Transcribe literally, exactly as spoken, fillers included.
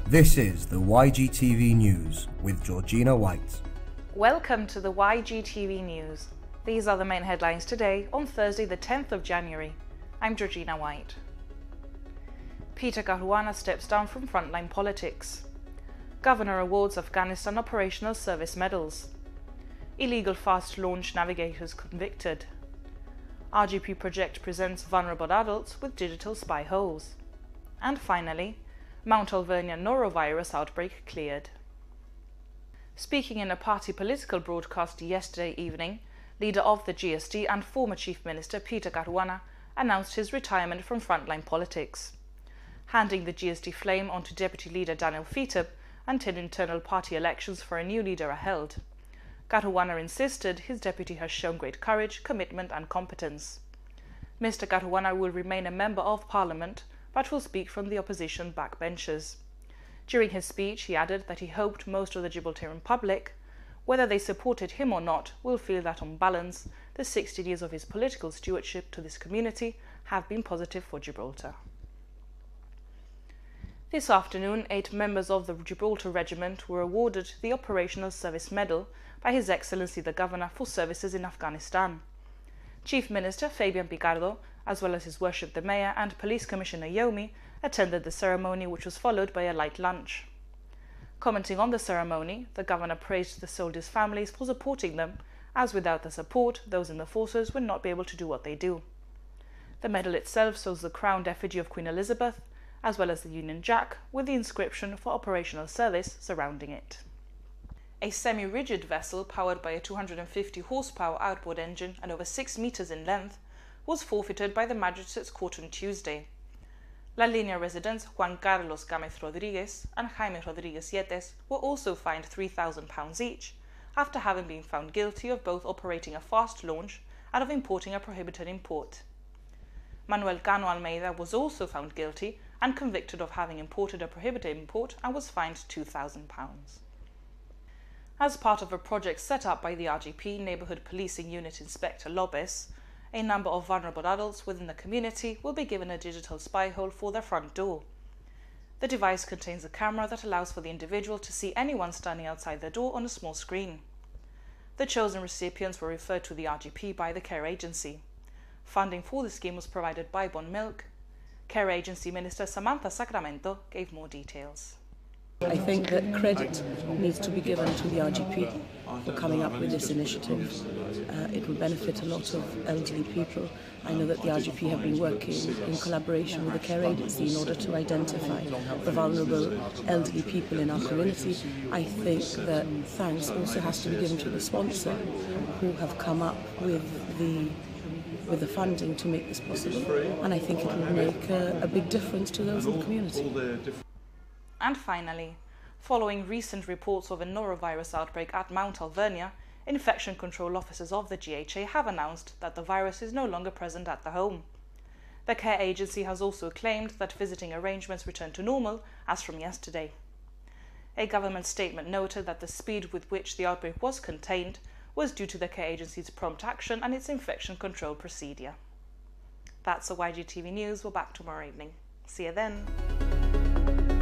This is the Y G T V News with Georgina White. Welcome to the Y G T V News. These are the main headlines today on Thursday the tenth of January. I'm Georgina White. Peter Caruana steps down from Frontline politics. Governor awards Afghanistan Operational Service medals. Illegal fast launch Navigators convicted. R G P project presents vulnerable adults with digital spy holes. And finally, Mount Alvernia Norovirus outbreak cleared. Speaking in a party political broadcast yesterday evening, leader of the G S D and former Chief Minister Peter Caruana announced his retirement from frontline politics. Handing the G S D flame on to Deputy Leader Daniel Fiteb until internal party elections for a new leader are held. Caruana insisted his deputy has shown great courage, commitment and competence. Mister Caruana will remain a member of Parliament, but will speak from the opposition backbenches. During his speech, he added that he hoped most of the Gibraltarian public, whether they supported him or not, will feel that on balance, the sixty years of his political stewardship to this community have been positive for Gibraltar. This afternoon, eight members of the Gibraltar Regiment were awarded the Operational Service Medal by His Excellency the Governor for services in Afghanistan. Chief Minister Fabian Picardo, as well as His Worship the Mayor and Police Commissioner Yomi, attended the ceremony, which was followed by a light lunch. Commenting on the ceremony, the Governor praised the soldiers' families for supporting them, as without the support, those in the forces would not be able to do what they do. The medal itself shows the crowned effigy of Queen Elizabeth, as well as the Union Jack, with the inscription for operational service surrounding it. A semi-rigid vessel powered by a two hundred fifty horsepower outboard engine and over six meters in length was forfeited by the Magistrates' Court on Tuesday. La Línea residents Juan Carlos Gámez Rodríguez and Jaime Rodríguez Yetes were also fined three thousand pounds each, after having been found guilty of both operating a fast launch and of importing a prohibited import. Manuel Cano Almeida was also found guilty and convicted of having imported a prohibited import and was fined two thousand pounds. As part of a project set up by the R G P Neighbourhood Policing Unit Inspector Lobes, a number of vulnerable adults within the community will be given a digital spy hole for their front door. The device contains a camera that allows for the individual to see anyone standing outside their door on a small screen. The chosen recipients were referred to the R G P by the Care Agency. Funding for the scheme was provided by Bon Milk. Care Agency Minister Samantha Sacramento gave more details. I think that credit needs to be given to the R G P for coming up with this initiative. Uh, it will benefit a lot of elderly people. I know that the R G P have been working in collaboration with the Care Agency in order to identify the vulnerable elderly people in our community. I think that thanks also has to be given to the sponsor who have come up with the with the funding to make this possible, and I think it will make a, a big difference to those in the community. And finally, following recent reports of a norovirus outbreak at Mount Alvernia, infection control officers of the G H A have announced that the virus is no longer present at the home. The Care Agency has also claimed that visiting arrangements returned to normal as from yesterday. A government statement noted that the speed with which the outbreak was contained was due to the Care Agency's prompt action and its infection control procedure. That's the Y G T V News. We're back tomorrow evening. See you then.